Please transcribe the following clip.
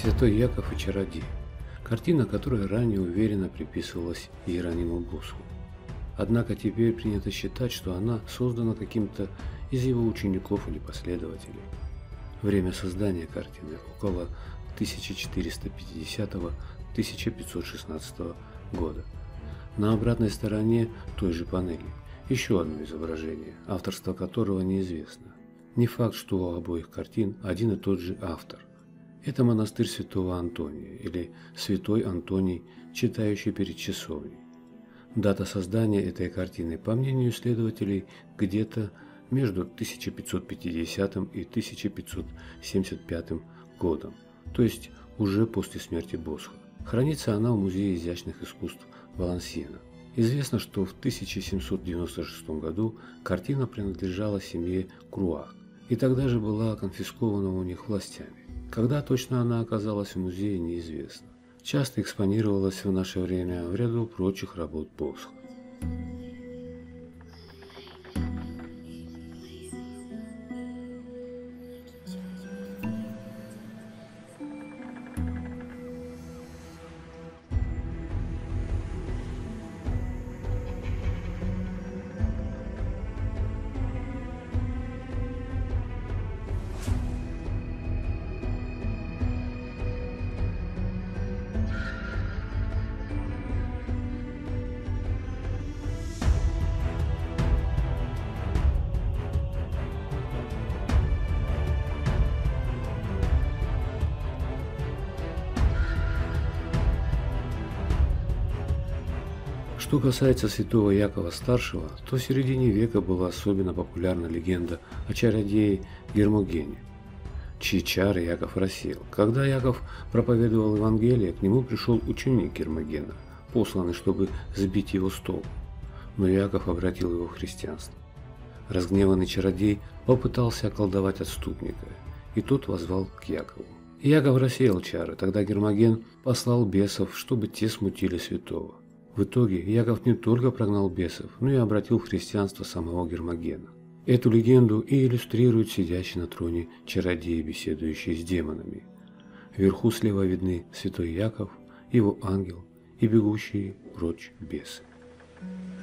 Святой Яков и чародей. Картина, которая ранее уверенно приписывалась Иерониму Босху. Однако теперь принято считать, что она создана каким-то из его учеников или последователей. Время создания картины около 1450-1516 года. На обратной стороне той же панели еще одно изображение, авторство которого неизвестно. Не факт, что у обоих картин один и тот же автор. Это монастырь святого Антония или святой Антоний, читающий перед часовней. Дата создания этой картины, по мнению исследователей, где-то между 1550 и 1575 годом, то есть уже после смерти Босха. Хранится она в Музее изящных искусств Валансьена. Известно, что в 1796 году картина принадлежала семье Круа и тогда же была конфискована у них властями. Когда точно она оказалась в музее, неизвестно. Часто экспонировалась в наше время в ряду прочих работ Босха. Что касается святого Якова Старшего, то в середине века была особенно популярна легенда о чародее Гермогене, чьи чары Яков рассеял. Когда Яков проповедовал Евангелие, к нему пришел ученик Гермогена, посланный, чтобы сбить его с толку, но Яков обратил его в христианство. Разгневанный чародей попытался околдовать отступника, и тот воззвал к Якову. Яков рассеял чары, тогда Гермоген послал бесов, чтобы те смутили святого. В итоге Яков не только прогнал бесов, но и обратил в христианство самого Гермогена. Эту легенду и иллюстрирует сидящий на троне чародей, беседующий с демонами. Вверху слева видны святой Яков, его ангел и бегущие прочь бесы.